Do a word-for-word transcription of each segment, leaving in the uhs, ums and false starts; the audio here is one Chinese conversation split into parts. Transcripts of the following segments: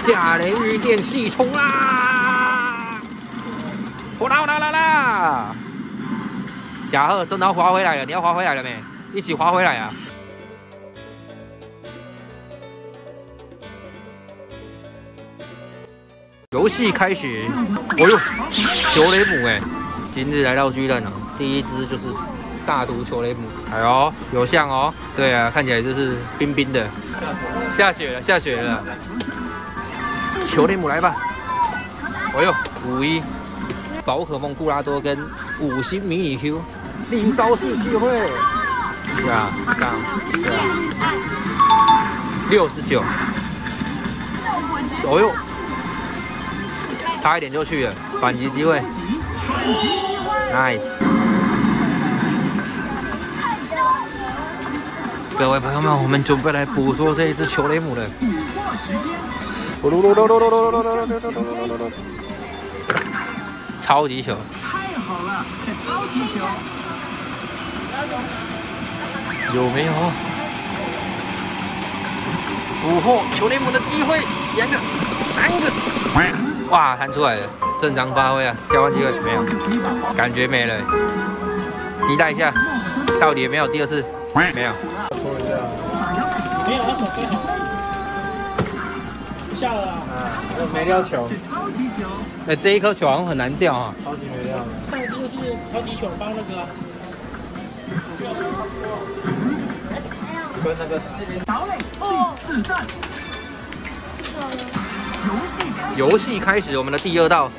假鲢鱼电细冲啦！哗啦啦啦啦！甲贺真的要滑回来了，你要滑回来了没？一起滑回来啊！游戏开始，哎呦，球雷姆哎！今日来到巨人哦，第一只就是大毒球雷姆，哎呦，有像哦，对啊，看起来就是冰冰的，下雪了，下雪了，球雷姆来吧！哎呦，五一宝可梦布拉多跟五星迷你 Q， 另招式机会，下上下，六十九，哎呦！差一点就去了，反击机会 ，nice！ 各位朋友们，我们准备来捕捉这一只球雷姆了。超级球！太好了，这超级球！有没有捕获球雷姆的机会？两个，三个。哇，弹出来了，正常发挥啊！交换机会没有，感觉没了，期待一下，到底有没有第二次？没有。搓一下，没有，他手飞好，不下了啊！啊，没料球。超级球。哎，这一颗球好像很难掉啊。超级没料的。上次就是超级球帮那个。跟那个。堡垒第四战。游戏开始，我们的第二道。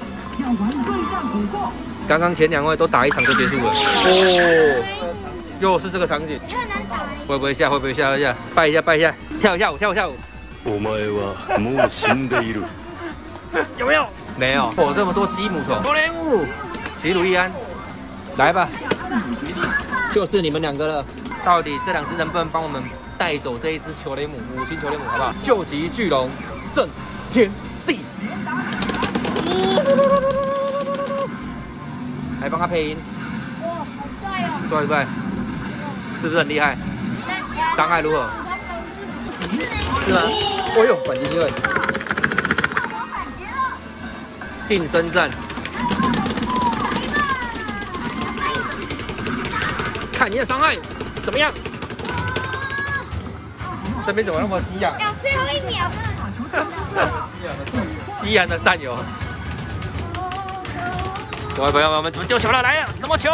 刚刚前两位都打一场就結束了。哦，又是這個場景。會不會下？會不會下？下拜一下，拜一下，跳一下舞，跳一下舞。お前はもう死んでいる。有沒有？沒有。哦，這麼多雞母蟲。球雷姆，齊魯伊安，來吧，就是你們兩個了。到底這兩隻能不能幫我們帶走這一隻球雷姆，五星球雷姆，好不好？救急巨龍，震天地。还帮他配音，哇，好帅哦！帅不帅？是不是很厉害？伤害如何？是吗？哦呦，反击机会！近身战，看你的伤害怎么样？这边怎么那么激昂？要最后一秒了！激昂的战友。各位朋友们，我们怎么丢球了？来了，什么球？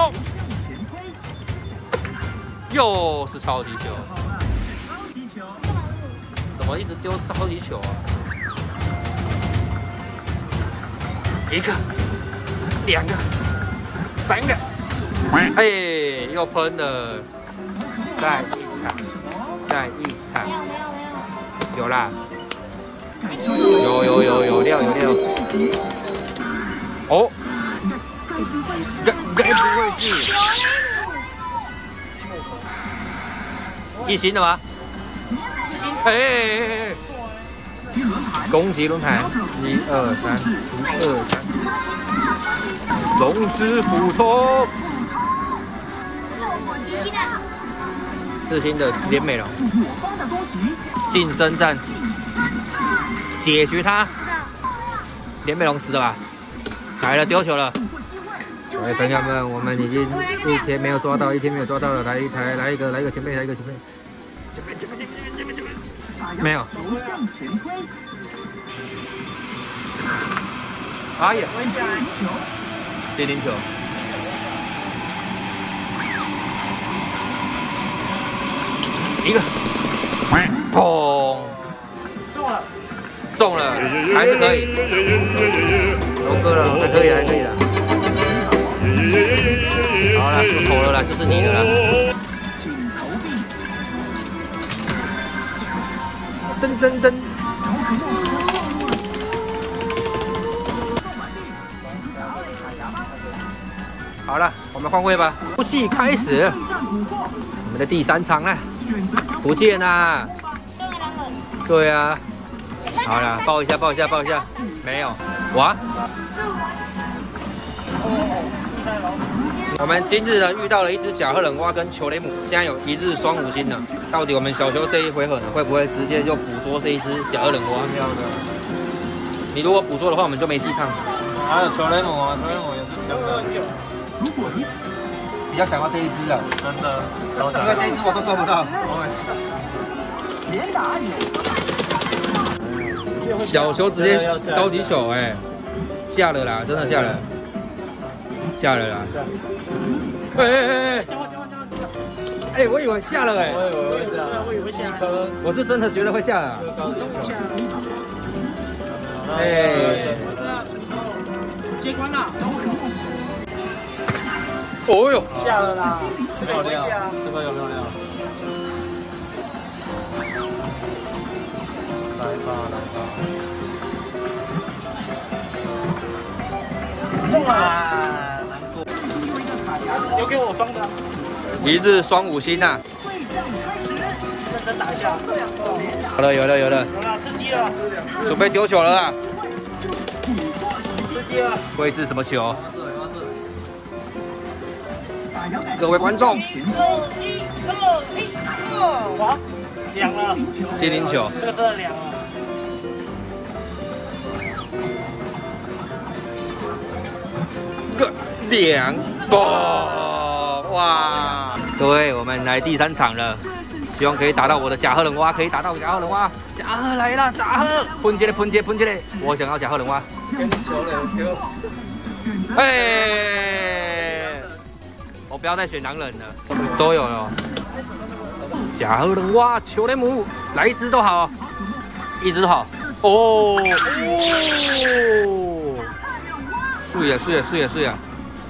又是超级球！超级球！怎么一直丢超级球啊？一个，两个，三个，哎，又喷了！再一场，再一场，没有没有没有，有啦，有有有有料有料。哦。该该不会是一星的吗？哎哎哎哎！攻击轮盘，一二三，一二三，龙之俯冲，四星的连美龙，近身战，解决他，连美龙死了吧？来了，丢球了。各位朋友们，我们已经一天没有抓到，一天没有抓到了，来一台，来一个，来一个前辈，来一个前辈，前辈，前辈，前辈，前辈，前辈，没有。哎呀，接顶球，一个，砰，中了，中了，还是可以，龙哥了，还可以，还可以的。好了，不投了啦，就是你的啦。噔噔噔。好了，我们换位吧。游戏开始，我们的第三场了。不见啦。对啊。好了，抱一下，抱一下，抱一下。没有。哇。我们今日呢遇到了一只甲贺忍蛙跟球雷姆，现在有一日双五星了。到底我们小球这一回合呢，会不会直接就捕捉这一只甲贺忍蛙？要的。 你如果捕捉的话，我们就没戏唱。 还有球雷姆啊，球雷姆也是比较可爱。 比较想要这一只啊， 真的， 因为这一只我都做不到。小球直接高级球哎、欸，下了啦，真的下了，下了啦。哎哎哎哎！哎，我以为下了哎、欸， 我以为会下， 我以为会下， 我是真的觉得会下了。 中午下。 哎， 接关了。 哦哟， 下了啦， 漂亮，这个有漂亮。来吧，来吧。中啊！难过。 留给我装的。 一日双五星呐、啊。 认真打一下。 有了，有了，有了。 有了，吃鸡了。 准备丢球了啊！ 吃鸡了。 会是什么球？各位观众， 哇，凉了， 精灵球， 这个真的凉了。 个两个哇！各位，我们来第三场了，希望可以打到我的甲贺人蛙，可以打到甲贺人蛙。甲贺来了，甲贺，喷接嘞，喷接，喷接嘞！我想要甲贺人蛙。 给你球了，丢。 哎，我不要再选狼人了，都有了。甲贺人蛙、球雷姆，来一只都好，一只都好。哦哦，碎呀碎呀碎呀碎呀！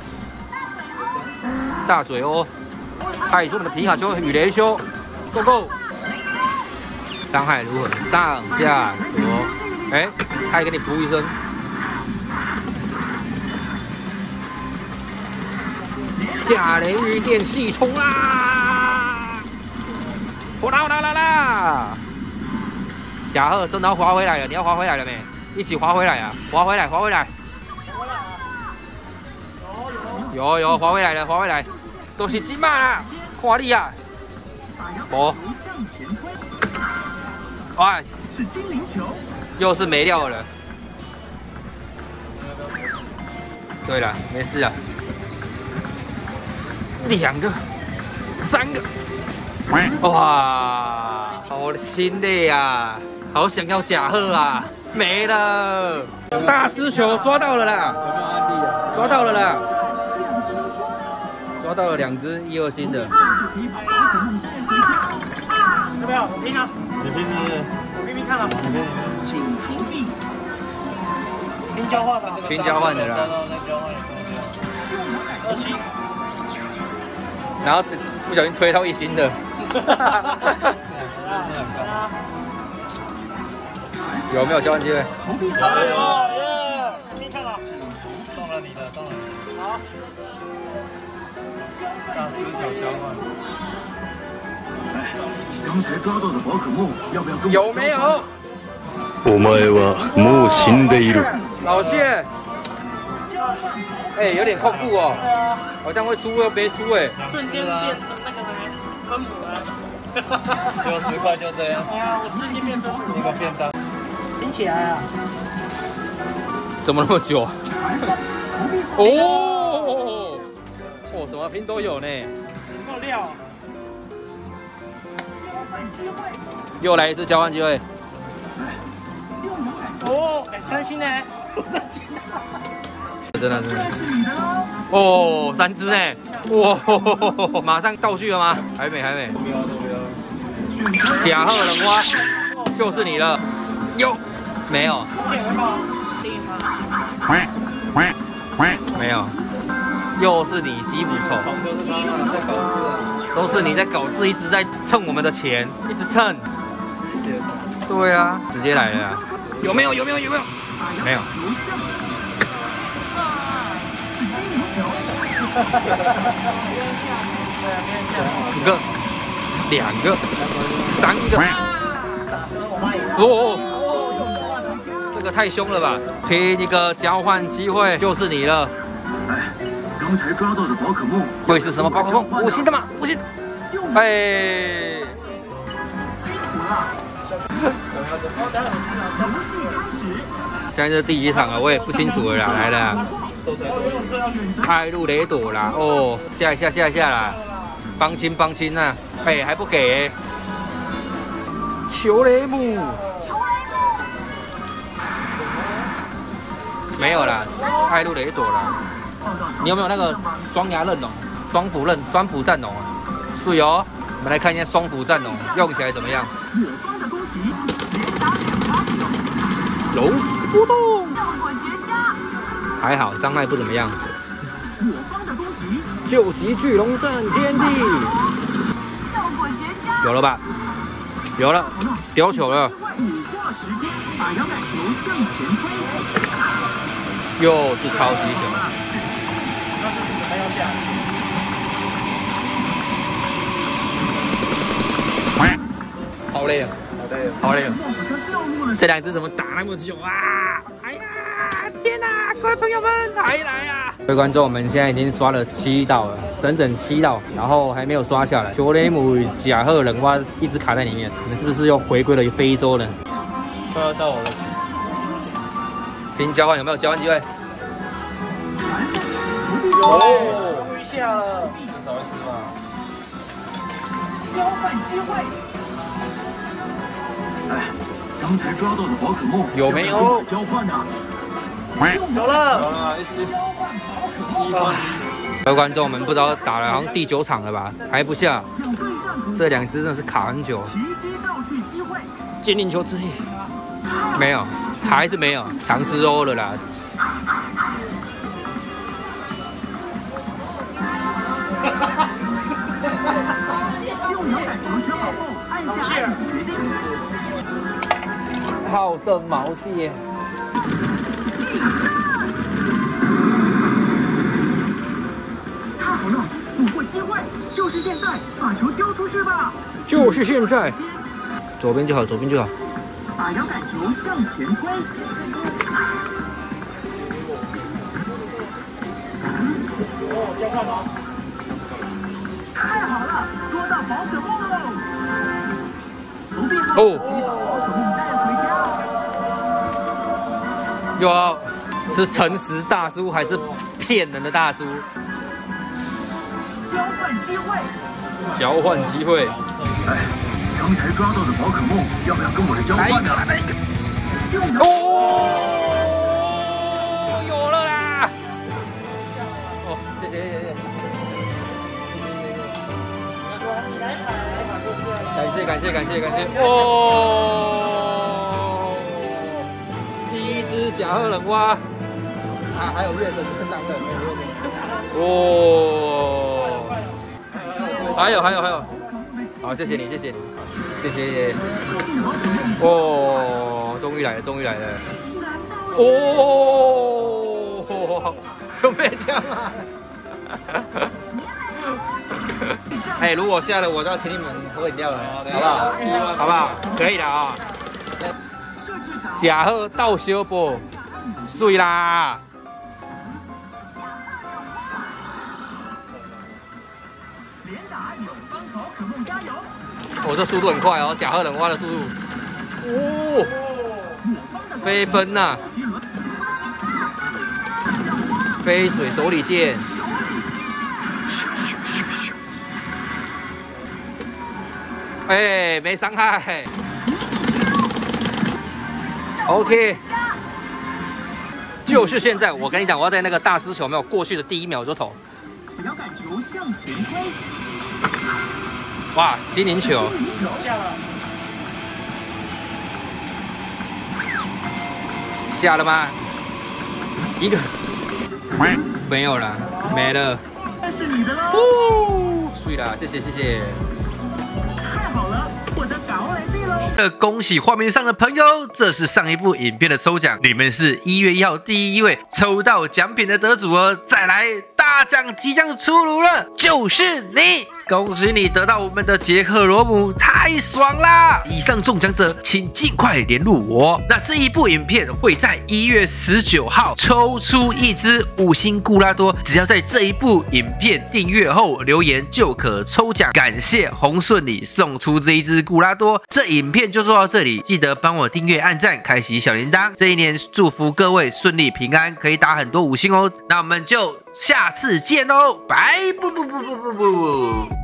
大嘴哦，派出我们的皮卡丘与雷修 ，Go Go！ 伤害如何？上下左，哎，他也给你扑一声。甲雷雨电系冲啦！火啦啦啦啦！甲贺真的要滑回来了，你要滑回来了没？一起滑回来啊！滑回来，滑回来！有有滑回来了，滑回来！都是金马啦，看你啊！哦，哎，是精灵球，又是没料了。对了，没事啊。两个，三个，哇，好心累呀，好想要甲贺啊，没了，大师球抓到了啦，抓到了啦，抓到了两只一二星的， 要不要？我拼啊！ 你拼是不是？ 我拼拼看了。 你拼， 请投币。拼交换吧。 拼交换的啦。 二星。 然后不小心推到一星的，有没有交换机会？ 有有耶！你看了， 中了你的，中了你的。 好。 大师球交换。 刚才抓到的宝可梦，要不要跟我有没有？ お前はもう死んでいる。 老谢，哎、欸，有点恐怖哦，好像会出又没出哎， 瞬间变成那个人分母了。 九十块就这样。 哎呀，我瞬间变分母。 一个便当。 拼起来啊！ 怎么那么久？哦，哦，什么拼都有呢。 够料。 又来一次交换机会。 哦，哎，三星呢？三星。 真的是。哦，三只哎！哇，马上道具了吗？还没，还没。 不要都不要。 甲贺人蛙就是你了。有？没有？没有。又是你基捕丑。都是你在搞事，一直在蹭我们的钱，一直蹭。对啊，直接来了啊。有没有？有没有？有没有？没有。一个，两个，三个。哦，这个太凶了吧！拼一个交换机会就是你了。 哎，刚才抓到的宝可梦会是什么宝可梦？五星的吗？五星。哎。辛苦了。 现在是第几场了？我也不清楚了啦。来了，开路雷朵啦，哦，下一下下一下啦，帮亲帮亲呐，哎还不给、欸，球雷姆，没有啦，开路雷朵啦。你有没有那个双牙刃哦？双斧刃、双斧战龙啊？是哦，我们来看一下双斧战龙用起来怎么样。 我方的攻击连打两发球， 龙波动， 效果绝佳。 还好，伤害不怎么样。 我方的攻击救急巨龙战天地， 效果绝佳。 有了吧？有了，丢球了， 五化时间，把摇杆球向前推。 又是超级球。好累啊！ 好累哦。 好累啊！ 好像掉入了这两只怎么打那么久啊？哎呀，天哪！各位朋友们，来来啊！各位观众，我们现在已经刷了七道了，整整七道，然后还没有刷下来。球雷姆、甲贺人蛙一直卡在里面，你们是不是又回归了非洲了？ 快要到我了。 拼交换有没有交换机会？ 哦，终于下了，至少一只吧。 交换机会。 哎，刚才抓到的宝可梦有没有要不要跟我交换呢？ 有了，有了，一只。 交换宝可梦。 一换各位观众，我们不知道打了好像第九场了吧，还不下。 让对战图这两只真的是卡很久。 奇迹道具机会。 精灵球之力没有，还是没有，尝试欧了啦。 用摇杆球圈好后，按下按钮决定。 好胜毛蟹。 太好了，捕获机会，就是现在，把球丢出去吧。 就是现在，左边就好，左边就好。 把摇杆球向前推。 哦，交换吗？ 太好了，捉到宝可梦喽！投币后， 哦， 宝可梦带回家。 又要是诚实大叔还是骗人的大叔？ 交换机会。 交换机会。 哎，刚才抓到的宝可梦要不要跟我的交换呢？ 来一个， 用摇哦，有了啦！哦，谢谢谢谢谢谢，感谢感谢感谢感谢哦！第一只甲贺人蛙，啊，还有月神跟当的哦，还有还有还有，好，谢谢你谢谢你谢谢，哦，终于来了终于来了，哦，准备这样啊！哎，如果下了我就要请你们喝饮料了，好不好？好不好？可以的啊。甲贺倒修不？水啦！ 连打按钮，帮宝可梦加油！ 我、哦、这速度很快哦，甲贺人蛙的速度。哦，飞奔呐、啊！飞水手里剑。哎，没伤害。OK， 就是现在，我跟你讲，我要在那个大师球没有过去的第一秒就投。 摇杆球向前推。 哇，精灵球。 精灵球下了。 下了吗？一个。没有了，没了。 那是你的喽。 哦，碎了，谢谢谢谢。 太好了，我的高来币喽！ 呃，恭喜画面上的朋友，这是上一部影片的抽奖，你们是一月一号第一位抽到奖品的得主哦。再来，大奖即将出炉了，就是你！ 恭喜你得到我们的杰克罗姆，太爽啦！以上中奖者请尽快联络我。那这一部影片会在一月十九号抽出一只五星固拉多，只要在这一部影片订阅后留言就可抽奖。感谢洪顺礼送出这一只固拉多。这影片就做到这里，记得帮我订阅、按赞、开启小铃铛。这一年祝福各位顺利平安，可以打很多五星哦。那我们就下次见喽，拜不不不不不不。